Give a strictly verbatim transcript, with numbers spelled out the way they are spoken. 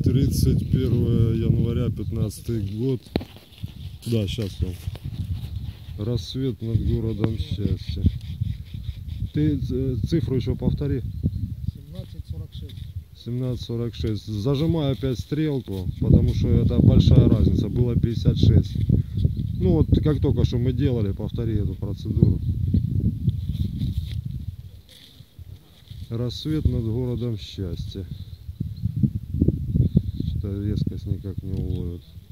тридцать первое января пятнадцатый год. Да, сейчас он. Рассвет над городом счастья. Ты цифру еще повтори. семнадцать сорок шесть. семнадцать сорок шесть. Зажимаю опять стрелку, потому что это большая разница. Было пятьдесят шесть. Ну вот как только что мы делали, повтори эту процедуру. Рассвет над городом счастья. Что-то резкость никак не уловит.